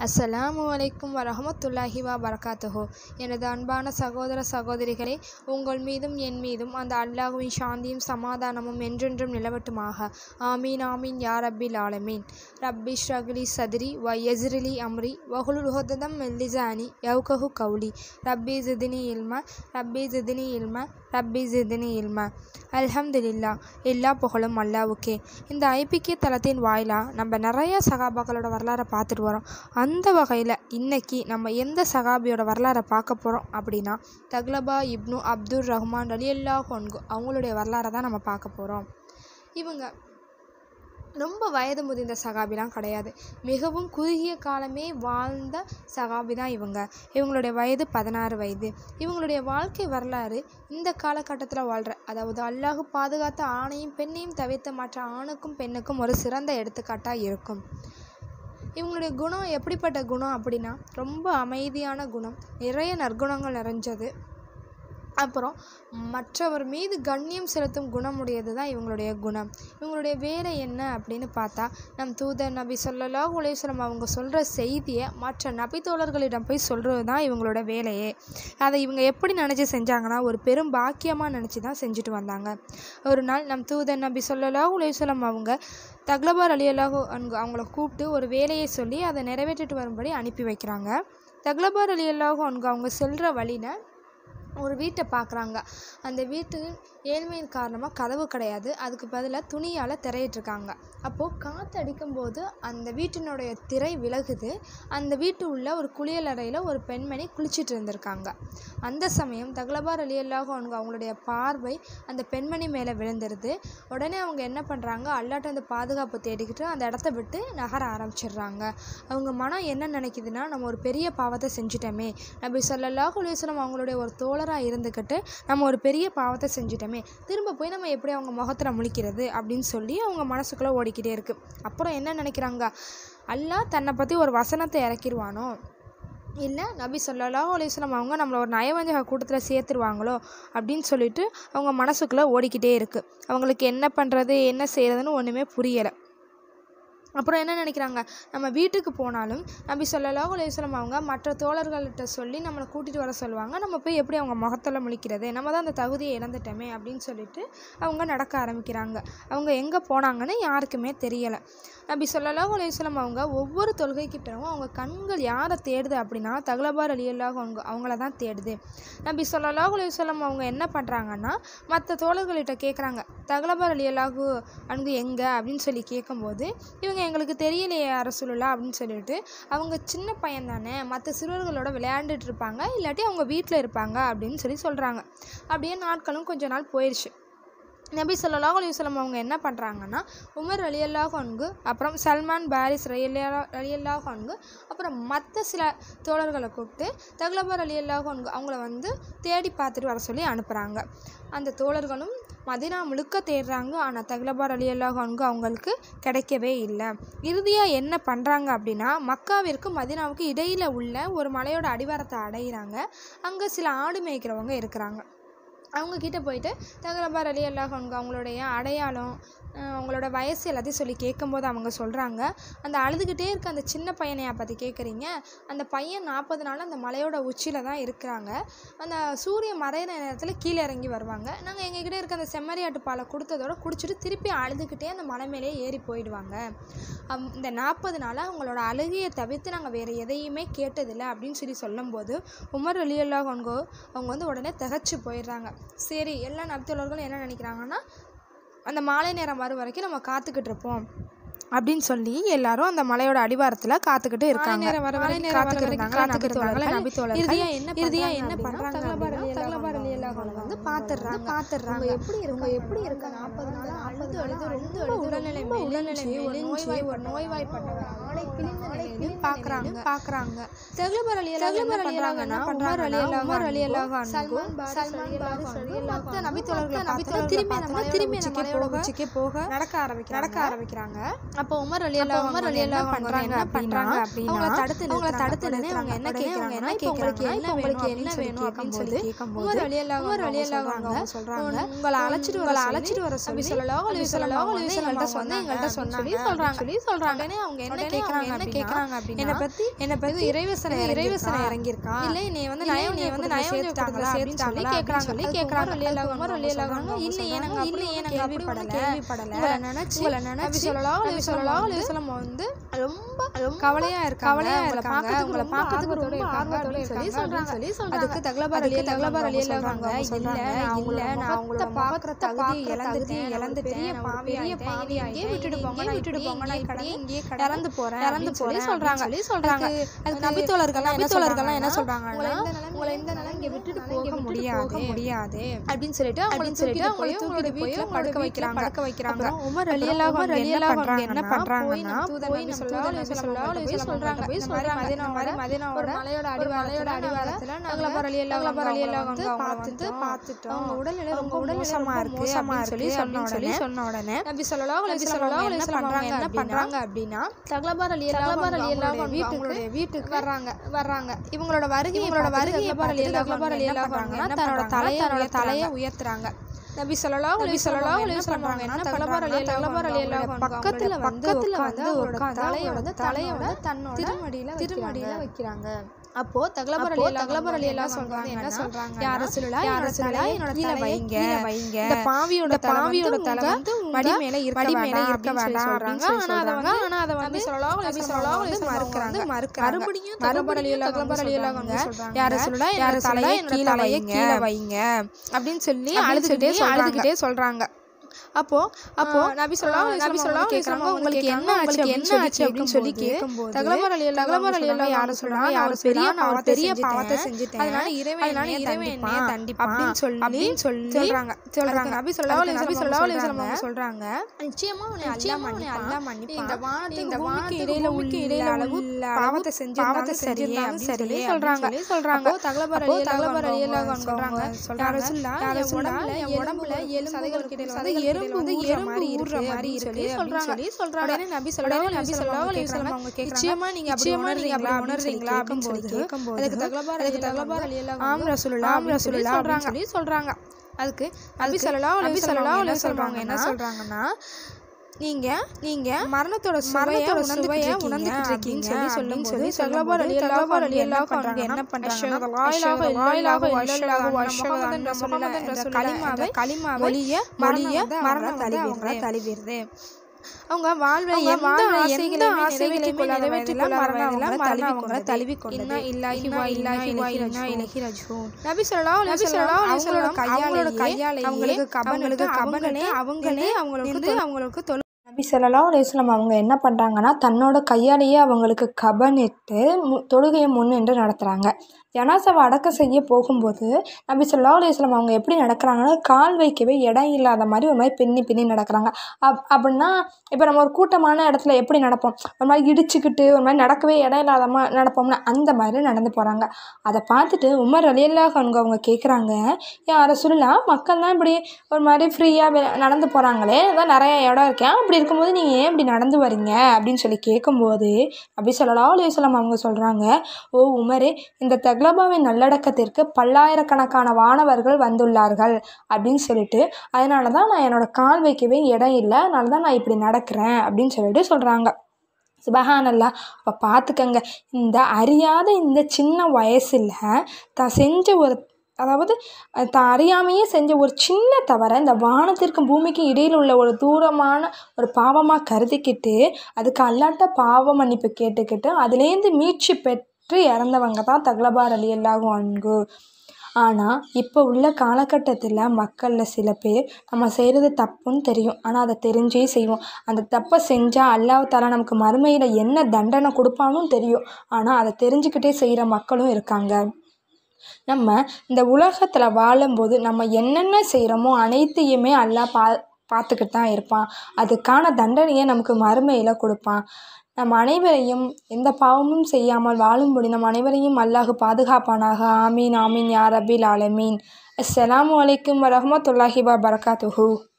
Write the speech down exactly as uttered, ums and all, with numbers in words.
அஸ்ஸலாமு அலைக்கும் வரஹ்மத்துல்லாஹி வபரகாத்துஹு. எனது அன்பான சகோதர சகோதரிகளே, உங்கள் மீதும் என் மீதும் அந்த அல்லாஹ்வின் சாந்தியும் சமாதானமும் என்றென்றும் நிலவட்டுமாக. ஆமீன் ஆமீன் யா ரப்பில் ஆலமீன். ரப்பி ஷ்ரஹ்லி சத்ரி வ யஸ்ரிலி அம்ரி வஹ்லுல் உக்தம் மின் லிசானி யஃகஹு கௌலி. ரப்பி ஸித்னி இல்மா ரப்பி ஸித்னி இல்மா ரப்பி ஸித்னி இல்மா. அல்ஹம்துலில்லாஹ். எல்லா புகழும் அல்லாஹ்வுக்கே. இந்த ஐபிகே தளத்தின் வாயிலாக நம்ம நிறைய சகாபாக்களோட வரலாறை பார்த்துட்டு வரோம். அந்த வகையில் இன்றைக்கி நம்ம எந்த சகாபியோட வரலாறை பார்க்க போகிறோம் அப்படின்னா, தக்லபா இப்னு அப்துர் ரஹ்மான் ரலியல்லாஹு அன்ஹு அவங்களுடைய வரலாறை தான் நம்ம பார்க்க போகிறோம். இவங்க ரொம்ப வயது முதிர்ந்த சகாபிலாம் கிடையாது, மிகவும் குறுகிய காலமே வாழ்ந்த சகாபி தான் இவங்க. இவங்களுடைய வயது பதினாறு வயது. இவங்களுடைய வாழ்க்கை வரலாறு இந்த காலகட்டத்தில் வாழ்கிற, அதாவது அல்லாஹ் பாதுகாத்த ஆணையும் பெண்ணையும் தவிர்த்த மற்ற ஆணுக்கும் பெண்ணுக்கும் ஒரு சிறந்த எடுத்துக்காட்டாக இருக்கும். இவங்களுடைய குணம் எப்படிப்பட்ட குணம் அப்படின்னா, ரொம்ப அமைதியான குணம், நிறைய நற்குணங்கள் நிறைஞ்சது. அப்புறம் மற்றவர் மீது கண்ணியம் செலுத்தும் குணமுடையது தான் இவங்களுடைய குணம். இவங்களுடைய வேலை என்ன அப்படின்னு பார்த்தா, நம் தூதர் நபி ஸல்லல்லாஹு அலைஹி வஸல்லம் அவங்க சொல்கிற செய்தியை மற்ற நபி தோழர்களிடம் போய் சொல்கிறது தான் இவங்களோட வேலையே. அதை இவங்க எப்படி நினச்சி செஞ்சாங்கன்னா, ஒரு பெரும் பாக்கியமாக நினச்சி தான் செஞ்சுட்டு வந்தாங்க. ஒரு நாள் நம் தூதர் நபி ஸல்லல்லாஹு அலைஹி வஸல்லம் அவங்க தக்லபா ரலியல்லாஹு அன்ஹு அவங்கள கூப்பிட்டு ஒரு வேலையை சொல்லி அதை நிறைவேற்றிட்டு வரும்படி அனுப்பி வைக்கிறாங்க. தக்லபா ரலியல்லாஹு அன்ஹு அவங்க செல்கிற வழியில் ஒரு வீட்டை பார்க்குறாங்க. அந்த வீட்டு ஏழ்மையின் காரணமாக கதவு கிடையாது, அதுக்கு பதிலாக துணியால் திரையிட்ருக்காங்க. அப்போது காற்று அடிக்கும்போது அந்த வீட்டினுடைய திரை விலகுது. அந்த வீட்டு உள்ள ஒரு குளியல் அறையில் ஒரு பெண்மணி குளிச்சுட்டு இருந்திருக்காங்க. அந்த சமயம் தக்லபா ரலியல்லாஹு அன்ஹு அவங்களுடைய பார்வை அந்த பெண்மணி மேலே விழுந்துருது. உடனே அவங்க என்ன பண்ணுறாங்க, அல்லாட்ட அந்த பாதுகாப்பு தேடிக்கிட்டு அந்த இடத்த விட்டு நகர ஆரம்பிச்சிடுறாங்க. அவங்க மனம் என்ன நினைக்குதுன்னா, நம்ம ஒரு பெரிய பாவத்தை செஞ்சிட்டோமே, நபி ஸல்லல்லாஹு அலைஹி வஸல்லம் அவங்களுடைய ஒரு தோழராக இருந்துக்கிட்டு நம்ம ஒரு பெரிய பாவத்தை செஞ்சிட்டோமே, திரும்ப போய் நம்ம எப்படி அவங்க முகத்தில் முழிக்கிறது அப்படின்னு சொல்லி அவங்க மனசுக்குள்ளே ஓடிக்கிட்டே இருக்குது. அப்புறம் என்ன நினைக்கிறாங்க, அல்லாஹ் தன்னை பற்றி ஒரு வசனத்தை இறக்கிடுவானோ, இல்லை நபி ஸல்லல்லாஹு அலைஹி வஸல்லம் அவங்க நம்மளை ஒரு நயவஞ்சக கூட்டத்தில் சேர்த்துருவாங்களோ அப்படின்னு சொல்லிட்டு அவங்க மனசுக்குள்ளே ஓடிக்கிட்டே இருக்குது. அவங்களுக்கு என்ன பண்ணுறது என்ன செய்கிறதுன்னு ஒன்றுமே புரியலை. அப்புறம் என்ன நினைக்கிறாங்க, நம்ம வீட்டுக்கு போனாலும் நபி ஸல்லல்லாஹு அலைஹி வஸல்லம் அவங்க மற்ற தோழர்கள்கிட்ட சொல்லி நம்மளை கூட்டிகிட்டு வர சொல்லுவாங்க, நம்ம போய் எப்படி அவங்க முகத்தில் முழிக்கிறது, நம்ம தான் அந்த தகுதியை இழந்துட்டோமே அப்படின்னு சொல்லிட்டு அவங்க நடக்க ஆரம்பிக்கிறாங்க. அவங்க எங்கே போனாங்கன்னு யாருக்குமே தெரியலை. நபி ஸல்லல்லாஹு அலைஹி வஸல்லம் அவங்க ஒவ்வொரு தொழுகைக்கிட்டவும் அவங்க கண்கள் யாரை தேடுது அப்படின்னா, தக்லபா ரலியல்லாஹு அன்ஹு அவங்கள தான் தேடுது. நபி ஸல்லல்லாஹு அலைஹி வஸல்லம் அவங்க என்ன பண்ணுறாங்கன்னா, மற்ற தோழர்கள்கிட்ட கேட்குறாங்க, தக்லபா ரலியல்லாஹு அன்ஹு எங்கே அப்படின்னு சொல்லி கேட்கும்போது, இவங்க எங்களுக்கு தெரியலையே ரசூலுல்லாஹ் அப்படின்னு சொல்லிட்டு, அவங்க சின்ன பையன் தானே, மற்ற சிறுவர்களோட விளையாண்டுட்டு இருப்பாங்க, இல்லாட்டி அவங்க வீட்டில் இருப்பாங்க அப்படின்னு சொல்லி சொல்கிறாங்க. அப்படியே நாட்களும் கொஞ்ச நாள் போயிடுச்சு. நபி ஸல்லல்லாஹு அலைஹி வஸல்லம் அவங்க என்ன பண்ணுறாங்கன்னா, உமர் ரலியல்லாஹு அன்ஹு, அப்புறம் சல்மான் பாரிஸ் ரலியல்லா ரலியல்லாஹு அன்ஹு, அப்புறம் மற்ற சில தோழர்களை கூப்பிட்டு தக்லபா ரலியல்லாஹு அன்ஹு அவங்கள வந்து தேடி பார்த்துட்டு வர சொல்லி அனுப்புகிறாங்க. அந்த தோழர்களும் மதீனா முழுக்க தேடுறாங்க, ஆனால் தக்லபா ரலியல்லாஹு அன்ஹு அவங்களுக்கு கிடைக்கவே இல்லை. இறுதியாக என்ன பண்ணுறாங்க அப்படின்னா, மக்காவிற்கு மதீனாவுக்கு இடையில் உள்ள ஒரு மலையோட அடிவாரத்தை அடைகிறாங்க. அங்கே சில ஆடு மேய்க்கிறவங்க இருக்கிறாங்க. அவங்கக்கிட்ட போயிட்டு தக்லபா ரலியல்லாஹு அன்ஹு அவங்களுடைய அடையாளம், அவங்களோட வயசு எல்லாத்தையும் சொல்லி கேட்கும்போது அவங்க சொல்கிறாங்க, அந்த அழுதுகிட்டே இருக்க அந்த சின்ன பையனையா பற்றி கேட்குறீங்க, அந்த பையன் நாற்பது நாள் அந்த மலையோட உச்சியில் தான் இருக்கிறாங்க. அந்த சூரிய மறையிற நேரத்தில் கீழே இறங்கி வருவாங்க. நாங்கள் எங்ககிட்ட இருக்க அந்த செம்மறியாட்டு பாலை கொடுத்ததோட குடிச்சிட்டு திருப்பி அழுதுகிட்டே அந்த மலை மேலே ஏறி போயிடுவாங்க. இந்த நாற்பது நாளாக அவங்களோட அழுகையை தவிர்த்து நாங்கள் வேறு எதையுமே கேட்டதில்லை அப்படின்னு சொல்லி சொல்லும்போது, உமர் ரலியல்லாஹு அன்ஹு அவங்க வந்து உடனே திகச்சு போயிடுறாங்க. சரி, எல்லா நபித்தோழர்களும் என்ன நினைக்கிறாங்கன்னா, அந்த மாலை நேரம் வரும் வரைக்கும் நம்ம காத்துக்கிட்டு இருப்போம் அப்படின்னு சொல்லி எல்லாரும் அந்த மலையோட அடிவாரத்தில் காத்துக்கிட்டு இருக்காங்க. இறுதியா என்ன பண்றாங்க, தக்லபா ரலியல்லாஹு அன்ஹு வந்து பாத்துறாங்க பாத்துறாங்க எப்படி இருக்கு எப்படி இருக்கு நாற்பது நாள் அழுது அழுது ரொம்ப உடல்நிலை உடல்நிலை மெலிஞ்சு ஒரு நோய்வாய்ப்பட்டவர் ஆடை கிழிந்த நிலையில் பார்க்கறாங்க பார்க்கறாங்க தக்லபா ரலியல்லாஹு என்ன பண்றாங்கன்னா, உமர் ரலியல்லாஹு அன்ஹு, சல்மான் பாரிஸ் ரலியல்லாஹு அன்ஹு நபி தோழர்களை நபி தோழர் திரும்பி நம்ம திரும்பி நம்ம உச்சிக்கு போக நடக்க ஆரம்பிக்கிறாங்க நடக்க ஆரம்பிக்கிறாங்க அப்போ உமர் ரலியல்லாஹு உமர் ரலியல்லாஹு பண்றாங்க பண்றாங்க அப்படின்னா அவங்கள தடுத்து அவங்கள தடுத்து அவங்க என்ன கேக்குறாங்க என்ன உங்களுக்கு என்ன உங்களுக்கு என்ன வேணும் அப்படின்னு சொல்லி கேக்கும்போது உமர் ரலியல்லாஹு உமர் ரலியல்லாஹு அவங்க சொல்றாங்க, உங்களை அழைச்சிட்டு உங்களை அழைச்சிட்டு வர சொல்லி ஸல்லல்லாஹு அலைஹி வஸல்லம் எங்கள்கிட்ட சொன்னாங்க எங்கள்கிட்ட சொன்னாங்க சொல்றாங்க சொல்லி சொல்றாங்க. உடனே அவங்க என்ன கேக்குறாங்க என்ன கேக்குறாங்க அப்படின்னா, என்ன பற்றி என்னை பற்றி இறைவசனை இறைவசனை இறங்கியிருக்கா இல்லை நீ வந்து நயம் நீ வந்து நயம் சேர்த்துட்டாங்களா அப்படின்னு சொல்லி கேட்குறாங்க சொல்லி கேட்குறாங்க உமர் ரலியல்லாஹு அன்ஹு இல்லையே நாங்கள் இல்லையே நாங்கள் கேள்விப்படலை கேள்விப்படலை உங்களை நினச்சி உங்களை நினச்சி ஸல்லல்லாஹு அலைஹி வஸல்லம் வந்து ரொம்ப கவலையாக இருக்காங்க கவலையாக இருக்காங்க உங்களை பார்க்கறதுக்கு ரொம்ப ஆர்வத்தோட சொல்லி சொல்கிறாங்க சொல்லி சொல்கிறாங்க அதுக்கு தக்லபா தக்லபா ரலியல்லாஹு அன்ஹு இல்லை இல்லை நான் உங்களை பார்க்குற தகுதி இழந்துட்டேன் இழந்துட்டேன் பெரிய பாவி ஆகிட்டே விட்டுட்டு போங்க நான் விட்டுட்டு போங்க நான் இப்படியே இங்கேயே இறந்து போகிறேன் இறந்து போகிறேன் சொல்கிறாங்க சொல்லி சொல்கிறாங்க அது நபித்தோழர்கள்லாம் நபித்தோழர்கள்லாம் என்ன சொல்கிறாங்கன்னா உங்களை இந்த நிலம் இங்கே விட்டுட்டு போக முடியாது முடியாது அப்படின்னு சொல்லிட்டு அப்படின்னு சொல்லிட்டு அவங்களை தூக்கிட்டு போய் படுக்க வைக்கிறாங்க படுக்க வைக்கிறாங்க உமர் ரலியல்லாஹு அன்ஹு ரலியல்லாஹு என்ன பண்றாங்கன்னா தூதர் நபி ஸல்லல்லாஹு அலைஹி வஸல்லம் சொல்றாங்க போய் சொல்றாங்க மதீனா வரை மதீனாவோட மலையோட அடிவாரத்தோட அடிவாரத்துல தக்லபா ரலியல்லாஹு ரலியல்லாஹு அன்ஹு பார்த்துட்டு பார்த்துட்டோம் அவங்க உடல்நிலை ரொம்ப மோசமா இருக்கு மோசமா சொல்லி சொன்ன உடனே சொன்ன உடனே நபி ஸல்லல்லாஹு அலைஹி வஸல்லம் என்ன பண்றாங்க அப்படின்னா தக்லபா ரலியல்லாஹு ரலியல்லாஹு வீட்டுக்கு வீட்டுக்கு வர்றாங்க வர்றாங்க இவங்களோட வருகை இவங்களோட வருகை தக்லபா ரலியல்லாஹு அன்ஹு தன்னோட தலையை தன்னோட தலையை உயர்த்துறாங்க நபி ஸல்லல்லாஹு அலைஹி வஸல்லம் என்ன தக்லபா ரலியல்லாஹு அன்ஹு பக்கத்துல பக்கத்துல வந்து உட்கார்ந்து தலையோட தலையோட தன்னோட திருமடியில திருமடியில வைக்கிறாங்க அப்போ தக்லபா ரலியல்லாஹு சொல்றாங்க என்ன சொல்றாங்க யா ரசூலுல்லாஹ் யா ரசூலுல்லாஹ் என்னோட தலையை வைங்க வைங்க இந்த பாவியோட பாவியோட தலை வந்து மடி மேல இருக்க மேல இருக்க வேண்டாம் சொல்றாங்க ஆனா அத வந்து ஆனா அத வந்து ஸல்லல்லாஹு அலைஹி வஸல்லம் மறுக்கறாங்க மறுக்கறாங்க மறுபடியும் தக்லபா ரலியல்லாஹு சொல்றாங்க யா ரசூலுல்லாஹ் யா தலையை கீழ வைங்க வைங்க அப்படினு சொல்லி அழுதுகிட்டே அழுதுகிட்டே சொல்றாங்க அப்போ அப்போ நபி ஸல்லல்லாஹு நபி ஸல்லல்லாஹு கேக்குறாங்க உங்களுக்கு என்ன ஆச்சு என்ன ஆச்சு அப்படின்னு சொல்லி கேக்கும்போது தக்லபா ரலியல்லாஹு யார சொல்றாங்க யார பெரிய பாவத்தை பெரிய பாவத்தை செஞ்சிட்டேன் அதனால இறைவன் அதனால இறைவன் என்னைய தண்டிப்பான் அப்படின்னு சொல்லி அப்படின்னு சொல்லி சொல்றாங்க சொல்றாங்க நபி ஸல்லல்லாஹு நபி ஸல்லல்லாஹு அலைஹி வஸல்லம் சொல்றாங்க நிச்சயமா உன்னை அல்லாஹ் மன்னிப்பான் அல்லாஹ் மன்னிப்பான் இந்த வானத்துக்கு இந்த வானத்துக்கு இடையில உள்ள இடையில அளவு பாவத்தை செஞ்சு பாவத்தை சரியே சரி சொல்றாங்க சொல்றாங்க தக்லபா ரலியல்லாஹு சொல்றாங்க யா ரசூலுல்லாஹ் யா ரசூலுல்லாஹ் என் உடம்புல ஏழு சதைகளுக்கு இடையில வந்து எறும்பு வந்து எறும்பு ஊர்ற மாதிரி இருக்கு சொல்றாங்க சொல்லி சொல்றாங்க உடனே நபி ஸல்லல்லாஹு நபி ஸல்லல்லாஹு அலைஹி வஸல்லம் அவங்க கேக்குறாங்க நிச்சயமா நீங்க நிச்சயமா நீங்க அப்படி உணர்றீங்களா அப்படின்னு சொல்லி கேக்கும்போது அதுக்கு தக்லபா அதுக்கு தக்லபா ரலியல்லாஹு ஆம் ரசூலுல்லாஹ் ஆம் ரசூலுல்லாஹ் சொல்றாங்க சொல்லி சொல்றாங்க அதுக்கு நபி ஸல்லல்லாஹு அலைஹி வஸல்லம் சொல்றாங்க என்ன சொல்றாங்க நீங்க நீங்க மரணத்தோட மரணத்தோட சுவையை உணர்ந்துட்டு இருக்கீங்க சொல்லி சொல்லும் சொல்லி தக்லபா ரலியல்லாஹு ரலியல்லாஹு அன்ஹு என்ன பண்றாங்க லா இலாஹா இல்லல்லாஹு வல்லல்லாஹு வஷ்ஹது முஹம்மதன் ரசூலுல்லாஹ் கலிமாவை கலிமாவை ஒளிய மொழிய மரணத்தை தழுவிடுது தழுவிடுது அவங்க வாழ்வை எந்த ஆசைகளையும் ஆசைகளையும் நிறைவேற்றிக் கொள்ள மரணம் அவங்கள தழுவி கொண்டது இல்லாஹி வா இல்லாஹி வா இன்னா இலைஹி ராஜிஊன் நபி ஸல்லல்லாஹு அலைஹி வஸல்லம் அவங்களோட கையால கையால அவங்களுக்கு கபங்களுக்கு கபங்களே அவங்களே அவங்களுக்கு அவங்களுக்கு நபி ஸல்லல்லாஹு அலைஹி வஸல்லம் அவங்க என்ன பண்ணுறாங்கன்னா தன்னோட கையாலேயே அவங்களுக்கு கபனிட்டு மு தொழுகையை முன்னின்று நடத்துகிறாங்க. ஜனாசாவை அடக்கம் செய்ய போகும்போது நபி ஸல்லல்லாஹு அலைஹி வஸல்லம் அவங்க எப்படி நடக்கிறாங்கன்னா கால் வைக்கவே இடம் இல்லாத மாதிரி ஒரு மாதிரி பின்னி பின்னி நடக்கிறாங்க. அப் அப்படின்னா இப்போ நம்ம ஒரு கூட்டமான இடத்துல எப்படி நடப்போம், ஒரு மாதிரி இடிச்சுக்கிட்டு ஒரு மாதிரி நடக்கவே இடம் இல்லாத மா நடப்போம்னா அந்த மாதிரி நடந்து போகிறாங்க. அதை பார்த்துட்டு உமர் ரலியல்லாஹு அன்ஹு அவங்க கேட்குறாங்க, யா ரசூலுல்லாஹ் மக்கள்லாம் இப்படி ஒரு மாதிரி ஃப்ரீயாக நடந்து போகிறாங்களே, அதான் நிறைய இடம் இருக்கேன், அப்படி இருக்கும்போது நீங்கள் ஏன் இப்படி நடந்து வரீங்க அப்படின்னு சொல்லி கேட்கும்போது நபி ஸல்லல்லாஹு அலைஹி வஸல்லம் அவங்க சொல்கிறாங்க, ஓ உமரே, இந்த தக்லபாவின் நல்லடக்கத்திற்கு பல்லாயிரக்கணக்கான வானவர்கள் வந்துள்ளார்கள் அப்படின்னு சொல்லிட்டு அதனால தான் நான் என்னோட கால் வைக்கவே இடம் இல்லை, அதனால தான் நான் இப்படி நடக்கிறேன் அப்படின்னு சொல்லிட்டு சொல்கிறாங்க. சுபஹானல்லாஹ். அப்போ பார்த்துக்கங்க, இந்த அறியாத இந்த சின்ன வயசில் தான் செஞ்ச ஒரு அதாவது தான் அறியாமையே செஞ்ச ஒரு சின்ன தவறை இந்த வானத்திற்கும் பூமிக்கும் இடையில் உள்ள ஒரு தூரமான ஒரு பாவமாக கருதிக்கிட்டு அதுக்கு அல்லாட்ட பாவ மன்னிப்பு கேட்டுக்கிட்டு அதுலேருந்து மீட்சி பெற்று இறந்தவங்க தான் தக்லபா ரலியல்லாஹு அன்ஹு. ஆனால் இப்போ உள்ள காலகட்டத்தில் மக்களில் சில பேர் நம்ம செய்கிறது தப்புன்னு தெரியும், ஆனால் அதை தெரிஞ்சே செய்வோம். அந்த தப்பை செஞ்சால் அல்லாஹ் தஆலா நமக்கு மறுமையில் என்ன தண்டனை கொடுப்பானும் தெரியும், ஆனால் அதை தெரிஞ்சுக்கிட்டே செய்கிற மக்களும் இருக்காங்க. நம்ம இந்த உலகத்தில் வாழும்போது நம்ம என்னென்ன செய்கிறோமோ அனைத்தையுமே அல்லாஹ் பா பார்த்துக்கிட்டு தான் இருப்பான். அதுக்கான தண்டனையை நமக்கு மறுமையில் கொடுப்பான். நம்ம அனைவரையும் எந்த பாவமும் செய்யாமல் வாழும்படி நம் அனைவரையும் அல்லாஹ் பாதுகாப்பானாக. ஆமீன் ஆமீன் யா ரப்பில் ஆலமீன். அஸ்ஸலாமு அலைக்கும் வரஹ்மத்துல்லாஹி வபரகாத்துஹு.